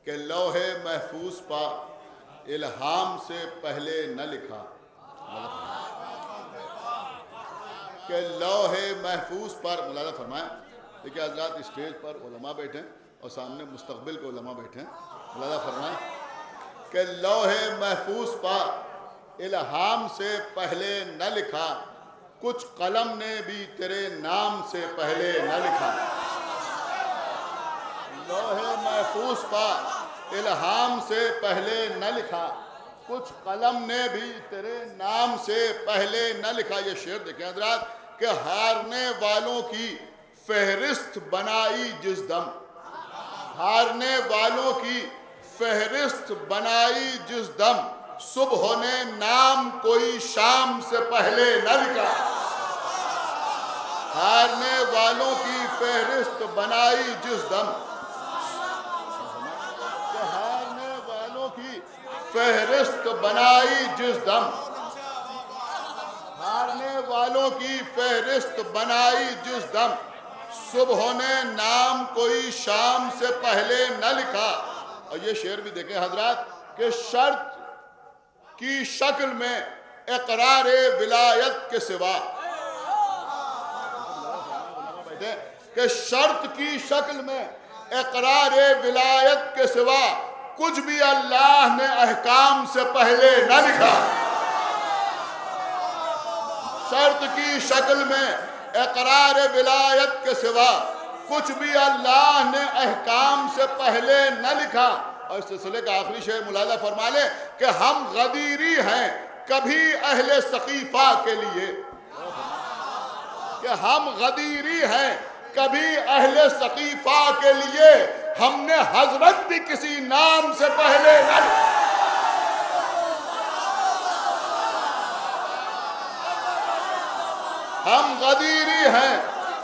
کہ لوح محفوظ پر الہام سے پہلے نہ لکھا، کہ لوح محفوظ پر ملاحظہ فرمائیں. دیکھیں حضرات اسٹیج پر علماء بیٹھے ہیں اور سامنے مستقبل کے علماء بیٹھے ہیں. ملاحظہ فرمائیں کہ لوح محفوظ پر الہام سے پہلے نہ لکھا، کچھ قلم نے بھی تیرے نام سے پہلے نہ لکھا. لوح محفوظ پر الہام سے پہلے نہ لکھا، کچھ قلم نے بھی تیرے نام سے پہلے نہ لکھا. یہ شعر دیکھیں حضرات کہ ہارنے والوں کی فہرست بنائی جس دم، ہارنے والوں کی فہرست بنائی جس دم، صبح نے نام کوئی شام سے پہلے نہ لکھا. ہارنے والوں کی فہرست بنائی جس دم، ہارنے والوں کی فہرست بنائی جس دم، ہارنے والوں کی فہرست بنائی جس دم، صبح نے نام کوئی شام سے پہلے نہ لکھا. اور یہ شعر بھی دیکھیں حضرات کہ شرط کی شکل میں اقرار ولایت کے سوا، کہ شرط کی شکل میں اقرار ولایت کے سوا کچھ بھی اللہ نے احکام سے پہلے نہ لکھا. شرط کی شکل میں اقرار ولایت کے سوا کچھ بھی اللہ نے احکام سے پہلے نہ لکھا. اور اس سلسلے کا آخری شعر ملاحظہ فرما لیں کہ ہم غدیری ہیں کبھی اہل ثقیفہ کے لیے، کہ ہم غدیری ہیں کبھی اہل ثقیفہ کے لیے، ہم نے حضرت بھی کسی نام سے پہلے نہ لکھا. ہم غدیری ہیں،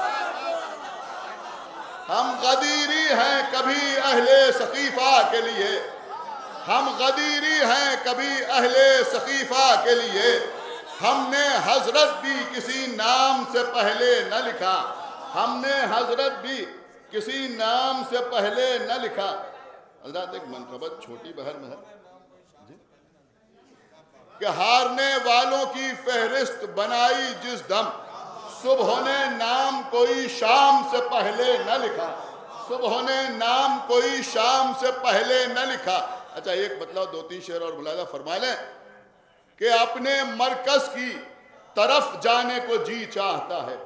ہم غدیری ہیں کبھی اہل ثقیفہ کے لیے، ہم غدیری ہیں کبھی اہل ثقیفہ کے لیے، ہم نے حضرت بھی کسی نام سے پہلے نہ لکھا. ہم نے حضرت بھی کسی نام سے پہلے نہ لکھا. حضرات ایک منقبت چھوٹی بہر میں ہے کہ ہارنے والوں کی فہرست بنائی جس دم، صبح نے نام کوئی شام سے پہلے نہ لکھا. صبح نے نام کوئی شام سے پہلے نہ لکھا. اچھا ایک مطلب دو تین شعر اور ملاحظہ فرما لیں کہ اپنے مرکز کی طرف جانے کو جی چاہتا ہے،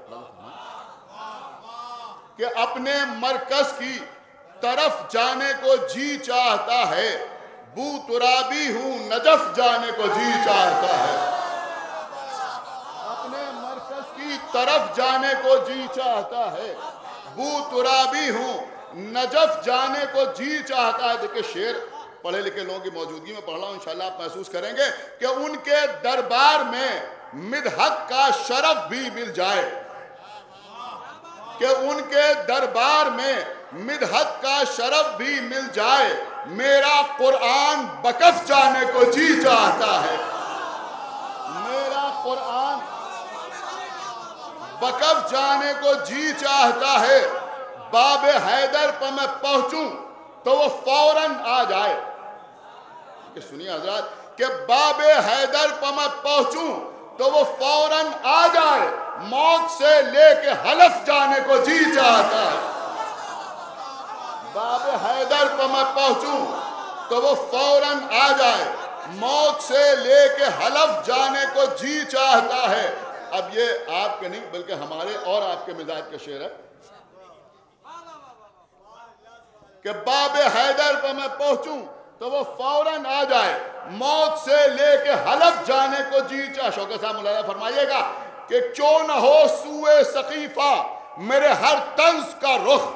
کہ اپنے مرکز کی طرف جانے کو جی چاہتا ہے، بو ترابی ہوں نجف جانے کو جی چاہتا ہے. اپنے مرکز کی طرف جانے کو جی چاہتا ہے، بو ترابی ہوں نجف جانے کو جی چاہتا ہے. دیکھیں شعر پڑھے لکھے لوگوں کی موجودگی میں پڑھ رہا ہوں، انشاءاللہ آپ محسوس کریں گے کہ ان کے دربار میں مدحت کا شرف بھی مل جائے، کہ ان کے دربار میں مدحت کا شرف بھی مل جائے، میرا قرآن بکف جانے کو جی چاہتا ہے. میرا قرآن بکف جانے کو جی چاہتا ہے، باب حیدر پر میں پہنچوں تو وہ فوراً آ جائے. کہ سنیے حضرات کہ باب حیدر پر میں پہنچوں تو وہ فوراً آ جائے، موت سے لے کے حلف جانے کو جی چاہتا ہے. باب حیدر پر میں پہنچوں تو وہ فوراً آ جائے، موت سے لے کے حلف جانے کو جی چاہتا ہے. اب یہ آپ کے نہیں بلکہ ہمارے اور آپ کے مزاج کا شعر ہے کہ باب حیدر پر میں پہنچوں تو وہ فوراً آ جائے، موت سے لے کے حلف جانے کو جی چاہتا. شوکت صاحب ملاحظہ فرمائیے گا کہ کیوں نہ ہو سوئے ثقیفہ میرے ہر طنز کا رخ،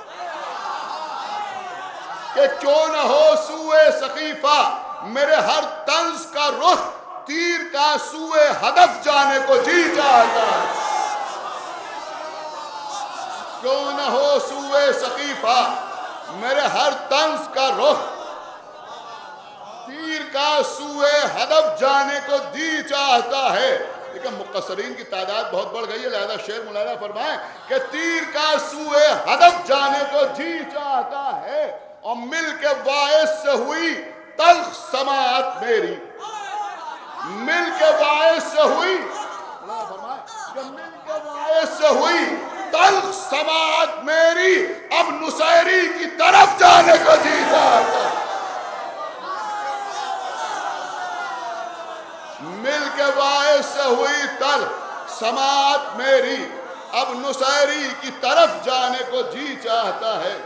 کہ کیوں نہ ہو سوئے ثقیفہ میرے ہر طنز کا رخ، تیر کا سوئے ہدف جانے کو جی چاہتا ہے. کیوں نہ ہو سوئے ثقیفہ میرے ہر طنز کا رخ، تیر کا سوئے ہدف جانے کو جی چاہتا ہے. لیکن مقصرین کی تعداد بہت بڑھ گئی ہے، لہذا شعر ملاحظہ فرمائیں کہ تیر کا سوئے ہدف جانے کو جی چاہتا ہے، اور مل کے باعث سے ہوئی تلخ سماعت میری، مل کے باعث سے ہوئی، کہ مل کے باعث سے ہوئی تلخ سماعت میری، اب نصیری کی طرف جانے کو جی چاہتا ہے۔ مل کے باعث سے ہوئی تلخ سماعت میری، اب نصیری کی طرف جانے کو جی چاہتا ہے۔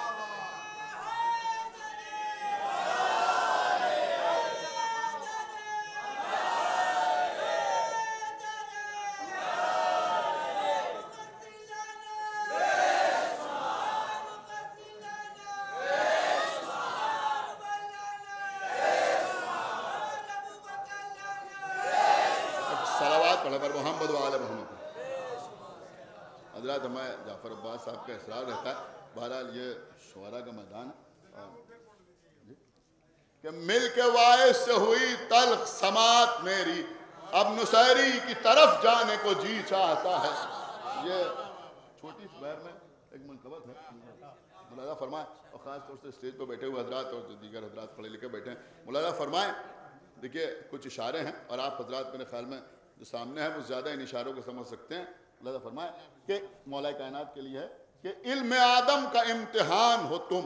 محمد وآل محمد۔ حضرات ہمیں جعفر عباس صاحب کا اصرار رہتا ہے، بہرحال یہ شعراء کا میدان ہے کہ مل کے باعث سے ہوئی تلخ سماعت میری، اب نصیری کی طرف جانے کو جی چاہتا ہے۔ یہ چھوٹی سی بہر میں ایک منقبت ہے، ملاحظہ فرمائیں، اور خاص طور سے اسٹیج پہ بیٹھے ہوئے حضرات اور جو دیگر حضرات پڑھے لکھے بیٹھے ہیں، ملاحظہ فرمائیں۔ دیکھیے کچھ اشارے ہیں اور آپ حضرات میرے خیال میں جو سامنے ہے وہ زیادہ ان اشاروں کو سمجھ سکتے ہیں۔ اللہ فرمائے کہ مولا کائنات کے لیے ہے کہ علم آدم کا امتحان ہو تم،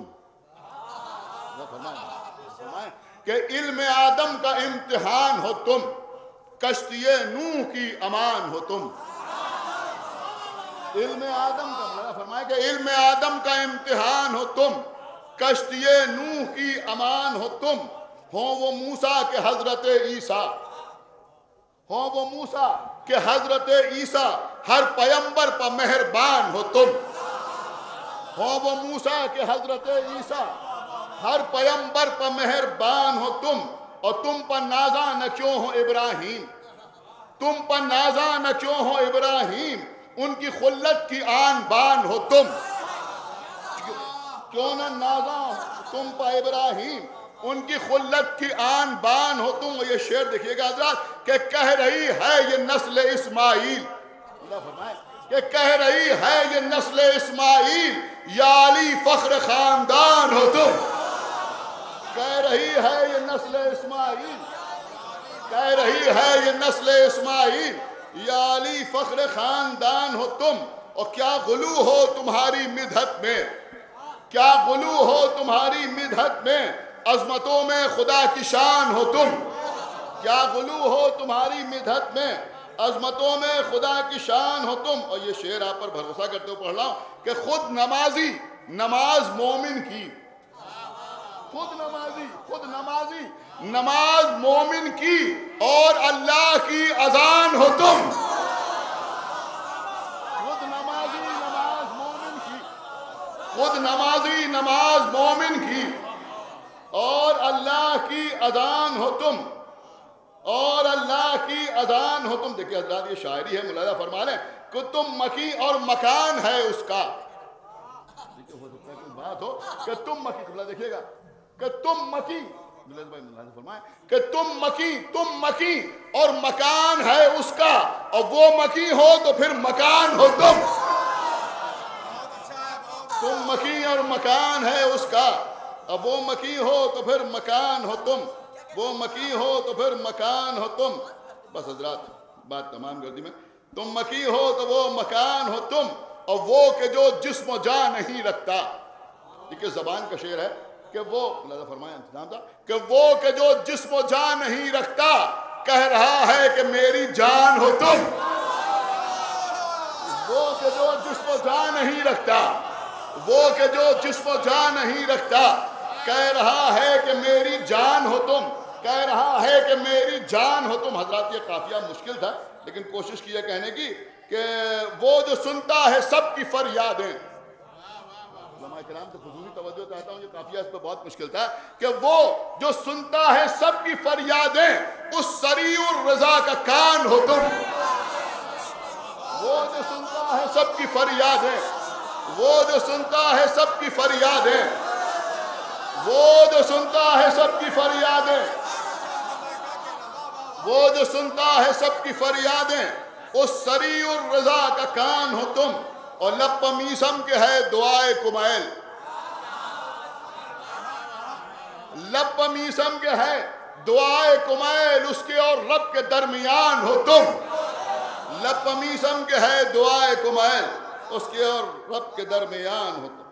فرمائے کہ علم آدم کا امتحان ہو تم، کشتی نوح کی امان ہو تم۔ علم آدم کا، اللہ فرمائے کہ علم آدم کا امتحان ہو تم، کشتی نوح کی امان ہو تم، ہو وہ موسیٰ کے حضرت عیسیٰ، ہو وہ موسیٰ کہ حضرت عیسیٰ، ہر پیمبر پر مہربان ہو تم، ہو وہ موسیٰ کہ حضرت عیسیٰ، ہر پیمبر پر مہربان ہو تم، اور تم پر نازاں نہ کیوں ہو ابراہیم، تم پر نازاں نہ کیوں ہو ابراہیم، ان کی خلت کی آن بان ہو تم، کیوں نہ نازاں تم پر ابراہیم، ان کی خلت کی آن بان ہو تم۔ یہ شعر دیکھیے گا حضرات کہ کہہ رہی ہے یہ نسل اسماعیل، کہ کہہ رہی ہے یہ نسل اسماعیل، یا علی فخر خاندان ہو تم، کہہ رہی ہے یہ نسل اسماعیل، کہہ رہی ہے یہ نسل اسماعیل، یا علی فخر خاندان ہو تم۔ اور کیا غلو ہو تمہاری مدحت میں، کیا غلو ہو تمہاری مدحت میں، عظمتوں میں خدا کی شان ہو تم، کیا غلو ہو تمہاری مدحت میں، عظمتوں میں خدا کی شان ہو تم۔ اور یہ شعر آپ پر بھروسہ کرتے ہوئے پڑھ رہا ہوں کہ خود نمازی نماز مومن کی، خود نمازی نماز مومن کی، اور اللہ کی اذان ہو تم، خود نمازی نماز مومن کی، خود نمازی نماز مومن کی، اور اللہ کی اذان ہو تم، اور اللہ کی اذان ہو تم۔ دیکھیں حضرات یہ شاعری ہے، ملاحظہ فرما لیں کہ تم مکی اور مکان ہے اس کا، دیکھیں ہو سکتا ہے کہ بات ہو کہ تم مکی، دیکھیے گا کہ تم مکی، ملاحظہ فرمائیں کہ تم مکی اور مکان ہے اس کا، اور وہ مکی ہو تو پھر مکان ہو تم، تم مکی اور مکان ہے اس کا، اب وہ مکی ہو تو پھر مکان ہو تم، وہ مکی ہو تو پھر مکان ہو تم۔ بس حضرات بات تمام کر دی میں، تم مکی ہو تو وہ مکان ہو تم، اور وہ کہ جو جسم و جان نہیں رکھتا، یہ زبان کا شعر ہے کہ وہ اللہ فرمایا انتظام تھا کہ وہ کہ جو جسم و جان نہیں رکھتا، کہہ رہا ہے کہ میری جان ہو تم، وہ کہ جو جسم و جان نہیں رکھتا، وہ کہ جو جسم و جان نہیں رکھتا، کہہ رہا ہے کہ میری جان ہو تم، کہہ رہا ہے کہ میری جان ہو تم۔ حضرات یہ قافیہ مشکل تھا لیکن کوشش کی ہے کہنے کی کہ وہ جو سنتا ہے سب کی فریادیں، علماء کرام سے خصوصی توجہ چاہتا ہوں، یہ قافیہ اس پہ بہت مشکل تھا کہ وہ جو سنتا ہے سب کی فریادیں، اس سریع الرضا کا کان ہو تم، وہ جو سنتا ہے سب کی فریادیں، وہ جو سنتا ہے سب کی فریادیں، وہ جو سنتا ہے سب کی فریادیں، وہ جو سنتا ہے سب کی فریادیں، اس سریع الرضا کا کان ہو تم، اور لب میسم کے ہے دعائے کمیل، لب میسم کے ہے دعائے کمیل اس کے اور رب کے درمیان ہو تم، لب میسم کے ہے دعائے کمیل اس کے اور رب کے درمیان ہو تم۔